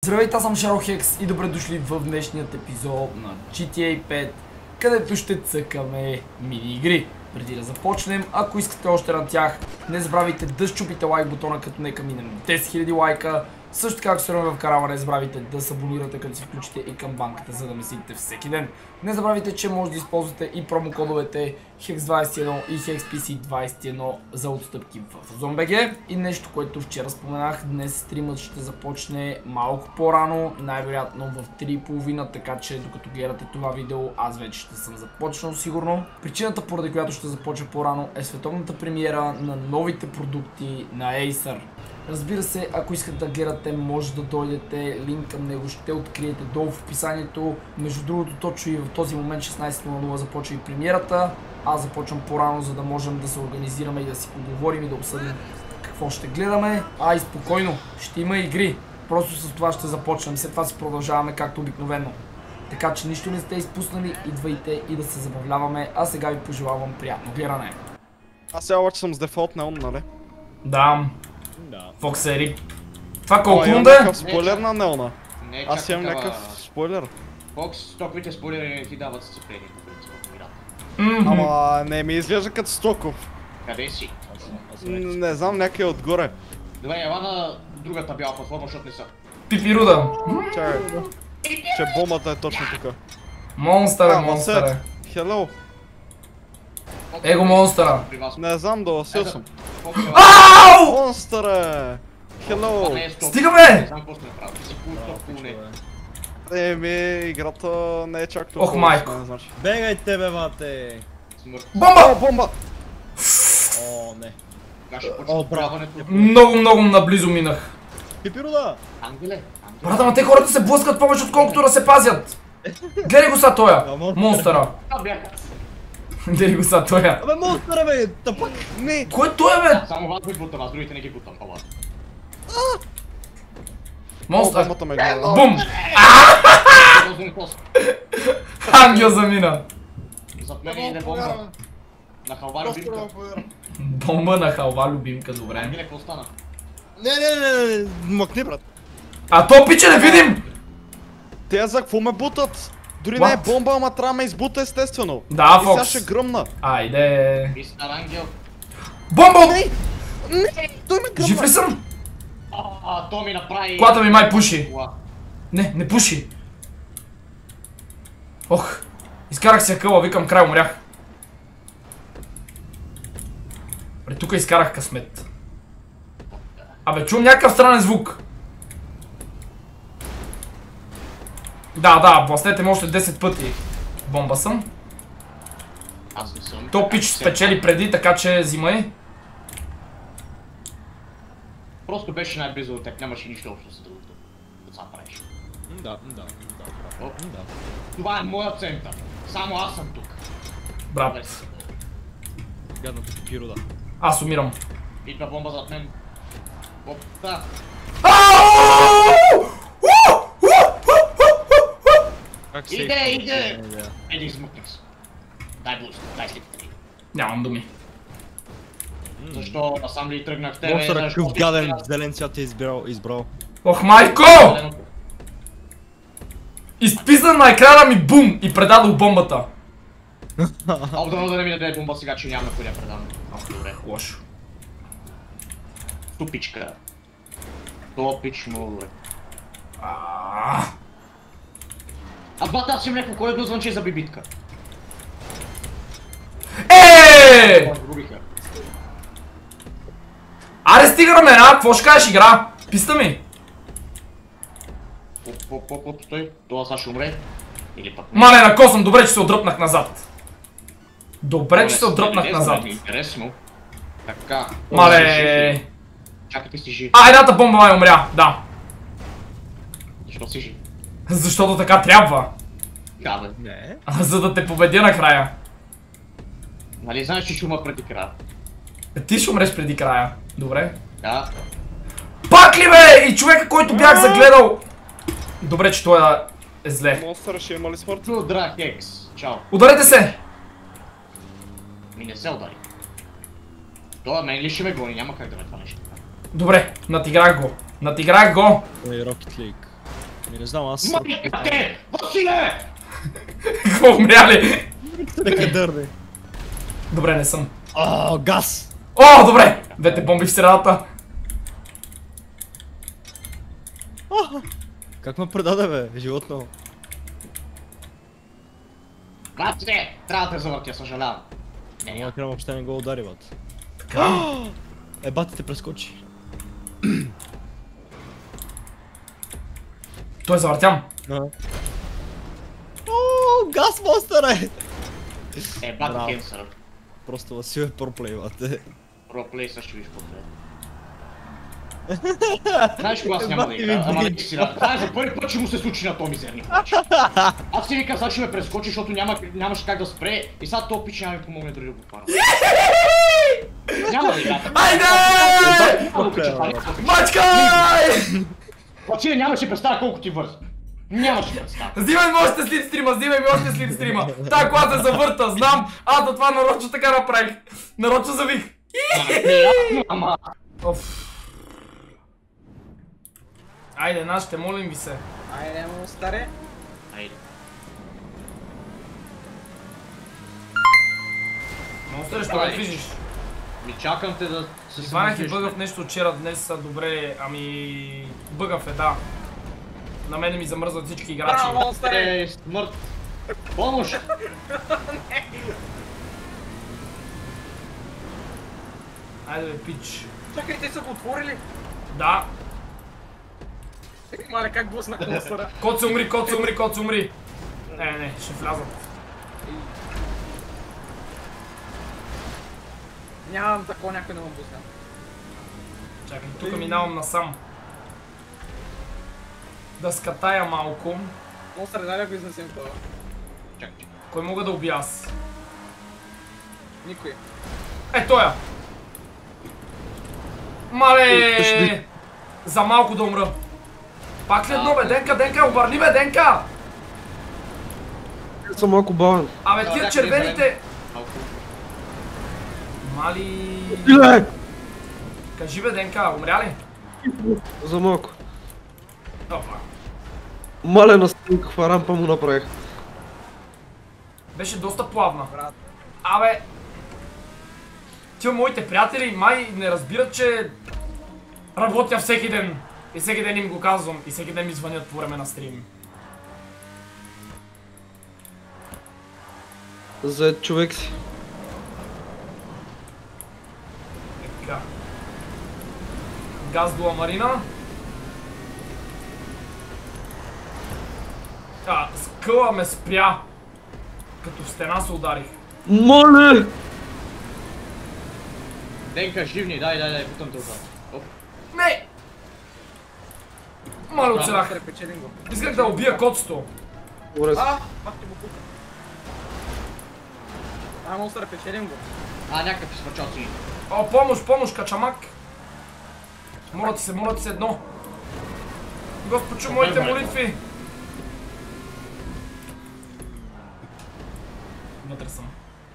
Здравейте, аз съм Шарохекс и добре дошли в днешният епизод на GTA 5, където ще цъкаме мини игри. Преди да започнем, ако искате още на тях, не забравяйте да щупите лайк бутона, като нека минем 10 000 лайка. Също така, ако сте в канала, не забравяйте да се абонирате, като си включите и камбанката, за да ме следите всеки ден. Не забравяйте, че може да използвате и промокодовете HEX21 и HEXPC21 за отстъпки в ZonBG. И нещо, което вчера споменах, днес стримът ще започне малко по-рано, най-вероятно в 3:30, така че докато гледате това видео, аз вече ще съм започнал сигурно. Причината, поради която ще започна по-рано, е световната премиера на новите продукти на Acer. Разбира се, ако искате да гледате, може да дойдете, линк към него ще откриете долу в описанието. Между другото, точно и в този момент 16:00 започва и премиерата. Аз започвам по-рано, за да можем да се организираме и да си поговорим и да обсъдим какво ще гледаме. И спокойно, ще има игри. Просто с това ще започнем, след това си продължаваме както обикновено. Така че нищо не сте изпуснали, идвайте и да се забавляваме, а сега ви пожелавам приятно гледане. Аз сега обаче съм с дефолт неон, нали? Да. Да. Фокс е рип. Това колко имам да е? някакъв спойлер на неона. Аз имам някакъв спойлер. Фокс, стоковите спойлери не ти дават сцепление по принцип в играта. Ама не ми изглежда като стоков. Къде си? Не знам, някъде отгоре. Добре, ела на другата бяла платформа, защото не са. Пипируда. Чакай. Че бомбата е точно тук. Монстър е, монстър е. Хело. Его монстъра. Не знам, доласил съм. Ау! Монстър е! Хело. Стига бе! Не знам какво сте направили. Си култо не. Еми, играта не е чак толкова. Ох, майко. Бегайте бе, мате! Смърт. Бомба! Бомба! О, не. Кога ще почне отбраването? Много наблизо минах. Пипируда! Ангеле? Брата, ама те хората се блъскат повече отколкото да се пазят. Гледай го са тоя. Монстъра. Това бях. Гледай го са тоя. Абе, монстъра бе, тъпък! Не! Кой е той бе? Само вас ги бутам, аз другите не ги бутам. Ала. Монстър. Бомбата ме гледа. Бум! Розен пост. Ангел замина. Зад мен иде бомба. На халва любимка. Бомба на халва любимка, добре. Ангеле, какво стана? Не, мъкни, брат. А то пиче не видим! Те за какво ме бутат? Дори не е бомба, ама трябва да ме избута естествено. Да, И сега Фокс. ще гръмна. Айде. Мистер Ангел. Бомба! Не! Той ме гръмна! Жив ли съм? То ми направи... Колата ми май пуши. Уа. Не пуши. Ох, изкарах се къла, викам край, умрях. При тук изкарах късмет. Абе, чувам някакъв странен звук. Да, бластете ме още 10 пъти. Бомба съм. Аз не съм. То пич спечели преди, така че взимай. Просто беше най-близо до теб, нямаше нищо общо с другото. Това правиш. Да. Това е моят център. Само аз съм тук. Брат, Гадната пипируда. аз умирам. Идва бомба зад мен. Оп, да. Как Иде! Еди, измъкнах се. Дай буст, дай слипите ми. Нямам думи. Защо насам ли тръгнах в тебе? Монстъра Знаеш какъв какво гаден ти зелен цвят е избрал. Ох, майко! казвам? Изписна на екрана ми бум и предадох бомбата. Дано да не ми даде бомба сега, че няма кой да предам. Добре. Лошо. Тупичка. Топич му, бе. Бата, аз имам някакво коледно звънче за бибитка. Губиха. Аре, стига на мена, какво ще кажеш, игра? Писта ми. Оп, стой. Това сега ще умре. Или пък не. Мале, на косъм, добре, че се отдръпнах назад. Добре, че се отдръпнах назад. Интересно. Така. Мале. Чакай, ти си жив. Едната бомба май умря, да. Защо си жив? Защото така трябва. Да, бе. Не. За да те победя накрая. Нали знаеш, че ще умра преди края? Ти ще умреш преди края. Добре. Да. Пак ли бе? И човека, който бях загледал. Добре, че той е зле. Монстъра ще има ли смърт? Трудра Хекс. Чао. Ударете се! Ми не се удари. Това мен ли ще ме гони? Няма как да ме това нещо. Добре, надиграх го. Ой, Rocket League. Не знам, аз... Майкате! Василе! Какво умряли? Нека дърне. Добре, не съм. О, газ! О, добре! Двете бомби в средата. Как ме предаде, бе? Животно. Василе! Трябва да те завъртя, съжалявам. Моя крем въобще не го удари, бат. Така. Бати те прескочи. Той е завъртян. О, газ монстър е! Бати Браво. кенсър. Просто Васил е проплей, бате. Проплей също виж по-добре. Знаеш кога аз няма да игра, ама не си да. Това е за първи път, че му се случи на този мизерник. Аз си ви казах, ще ме прескочи, защото нямаше как да спре и сега този пич няма ми помогне дори да го хвана. Няма да играта. Айде! Мачкай! Василе, нямаше представа колко ти бързо. Нямаше представа. Взимай ми още след стрима, взимай ми още след стрима. Та кола се завърта, знам. Аз до това нарочно така направих. Нарочно завих. Ама. Айде, нашите, молим ви се. Айде, му старе. Айде. Монстър, що ме движиш? Ми чакам те да се Хванах и бъгав нещо вчера, днес са добре, ами... Бъгав е, да. На мене ми замръзват всички играчи. Браво, старе! Е, смърт. Помощ! Айде бе, пич. Чакай, те са го отворили. Да. Мале, как блъснах монстъра. Кот се умри, кот се умри, кот се умри. Не, ще влязат. Нямам такова, някой не ме блъсна. Чакай, тук минавам насам. Да скатая малко. Монстър, дай да го изнесем това. Чакай. Кой мога да убия аз? Никой. Тоя! Мале! За малко да умра. Пак ли едно бе, Денка, обърни бе, Денка! Аз съм малко бавен. Абе, тия червените... Мали... Иле! Кажи бе, Денка, умря ли? За малко. Опа. Мале на стил, каква рампа му направих. Беше доста плавна. Брат. Абе... Тия моите приятели май не разбират, че... Работя всеки ден. И всеки ден им го казвам. И всеки ден ми звънят по време на стрим. Зает човек си. Така. Газ до Амарина. Скъла ме спря. Като в стена се ударих. Моле! Денка, живни, дай, бутам тук. Не! Мале оцелях. Монстър, печелим го. Исках да убия котсто. Добре, Пак ти го пука. Монстър, печелим го. Някакъв изпачалци. О, помощ, качамак. Моля ти се едно. Господ, чу моите молитви. Вътре съм.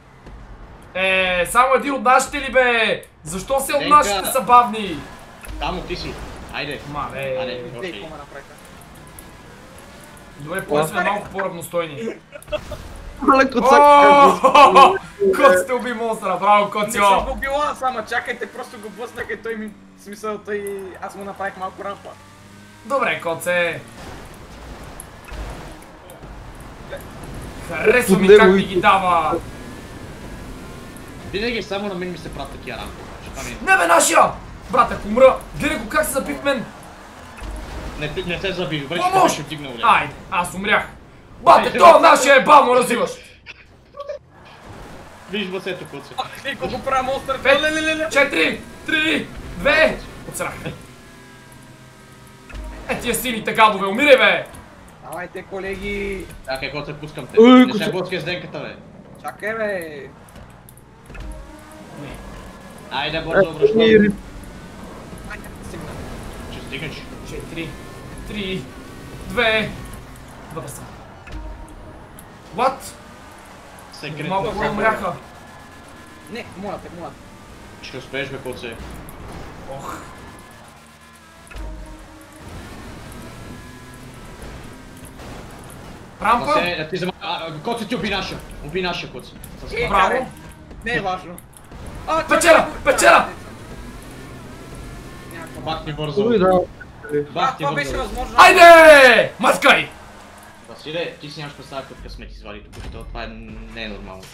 Само един от нашите ли бе? Защо се от нашите са бавни? Там ти си. Айде. Мале. Ей, какво ме направиха? Добре, поне сме малко по-равностойни. мале коцак. Кот сте уби монстра, браво Не съм Котио! го била, само чакайте, просто го блъснах и той ми... Смисъл, аз му направих малко рампа. Добре, Коце! Харесва ми как ми ги дава! Винаги само на мен ми се правят такива рамки. Не бе, нашия! Брат, ако умра, гледай го как се заби в мен! Не се заби, добре, че Помощ! беше вдигнал. Айде, аз умрях! Бате, то нашия е бавно развиваш! Виж басето, коце. Ей, колко правя монстър? 4, 3, 2... Оцелях. Тия сините гадове, умирай бе! Давайте, колеги! Чакай, коце, пускам те. Ой, Не коце. се блъскай с денката, бе. Чакай, бе! Айде, бързо връщам. Айде, стигна. Ще стигнеш. 4, 3, 2... Вътре съм. What? Секрет. Малко хора умряха. Не, моля те. Ще успееш, бе, коце. Ох. Рампа? Коци ти уби нашия. Уби нашия коци. Браво. Не е важно. Печера! Печера! Бах ти бързо. Ой, да. Бах ти Това беше бързо. възможно. Айде! Маскай! Василе, ти си нямаш представа какъв късмет извади тук, това не е нормално.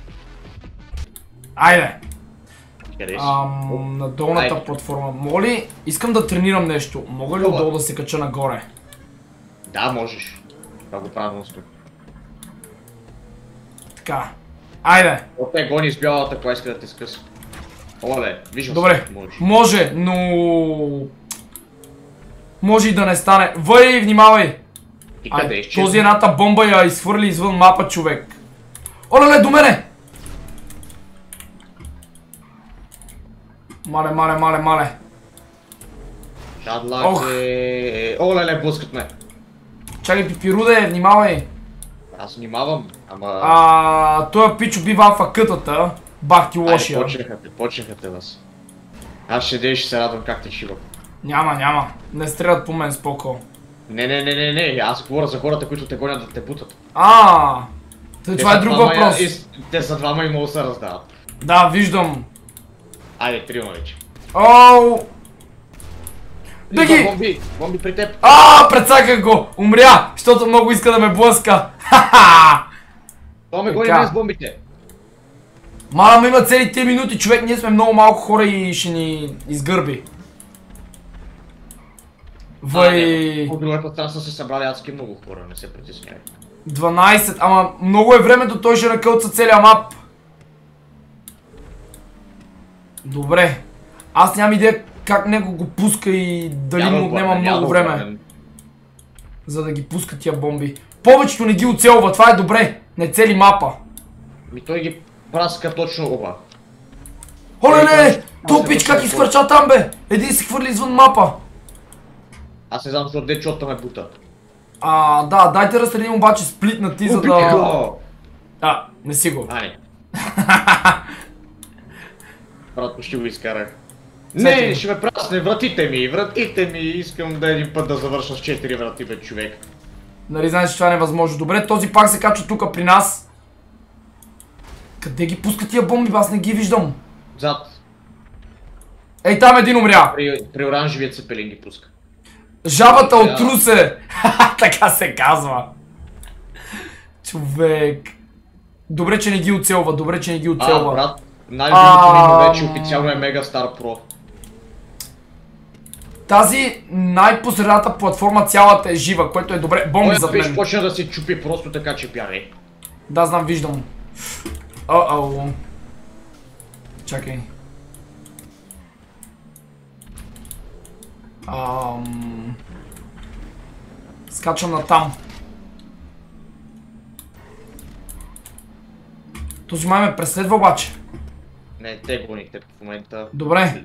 Айде! Къде си? На долната Айде. платформа. Мога ли? Искам да тренирам нещо. Мога ли отдолу да се кача нагоре? Да, можеш. Това го правя на успех. Така. Айде! От те гони с бялата, кога иска да те скъса. Оле, виждам Добре. се, можеш. Може, но... Може и да не стане. Въй, внимавай! И къде изчезна? Този едната бомба я изхвърли извън мапа, човек. Оле, до мене! Мале. Шадлаке... Оле, блъскат ме. Чакай, пипируде, внимавай. Аз внимавам, ама... Той пич убива афакътата. Бах ти Айде, лошия. почнаха те вас. Аз ще дей, ще се радвам как те шивам. Няма. Не стрелят по мен споко. Не, аз говоря за хората, които те гонят да те бутат. Това е друг въпрос. Те са двама и могат да се раздават. Да, виждам. Айде, трима вече. Оу! Беги! Бомби при теб. Прецаках го! Умря, защото много иска да ме блъска. Ха-ха! Това ме гони Така. без бомбите. Мама има цели 3 минути, човек, ние сме много малко хора и ще ни изгърби. От другата страна са се събрали адски много хора, не се притеснявай. 12, ама много е времето, той ще накълца целия мап. Добре. Аз нямам идея как него го пуска и дали му отнема много време. За да ги пуска тия бомби. Повечето не ги оцелва, това е добре. Не цели мапа. Той ги праска точно оба. Оле! То пич как изхвърча там, бе! Един се хвърли извън мапа. Аз не знам защо дечота ме бута. Да, дайте разсредим обаче сплитна ти, за да... Не си го. Не. Брат, почти го изкарах. Не, ще ме прасне, вратите ми, искам да един път да завърша с 4 врати, бе, човек. Нали знаеш, че това е невъзможно. Добре, този пак се качва тука при нас. Къде ги пуска тия бомби, аз не ги виждам. Зад. Ей, там един умря. При оранжевия цепелин ги пуска. Жабата от Русе! Така се казва. Човек. Добре, че не ги оцелва, Брат, най-любимото ми име вече официално е Мега Стар Про. Тази най-посредната платформа цялата е жива, което е добре. Бомби зад мен. Почна да се чупи просто така, че бягай. Да, знам, виждам. Чакай. Скачам на там. Този май ме преследва обаче. Не, те гонихте в момента. Добре.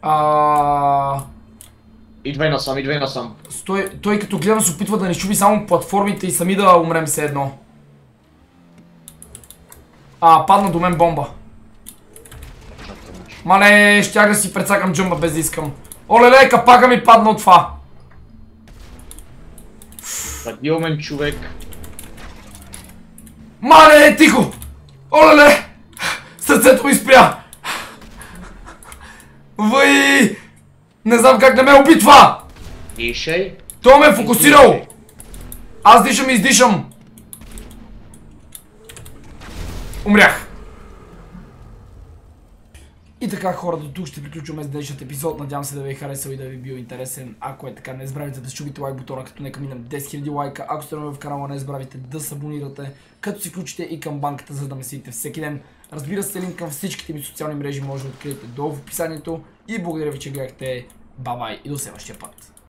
Идвай насам. Той като гледам се опитва да ни чуби само платформите и сами да умрем все едно. Падна до мен бомба. Мале, щях да си прецакам джъмба без да искам. Оле, капака ми падна от това. Падил мен, човек. Мале, тихо! Оле! Сърцето ми спря! Въй! Не знам как не ме уби това! Дишай. Той ме е фокусирал! Аз дишам и издишам! Умрях! И така, хора, до тук ще приключваме с днешният епизод. Надявам се да ви е харесал и да ви е бил интересен. Ако е така, не забравяйте да щупите лайк бутона, като нека минем 10 000 лайка. Ако сте нови в канала, не забравяйте да се абонирате, като си включите и камбанката, за да ме следите всеки ден. Разбира се, линк към всичките ми социални мрежи може да откриете долу в описанието. И благодаря ви, че гледахте. Бай-бай и до следващия път.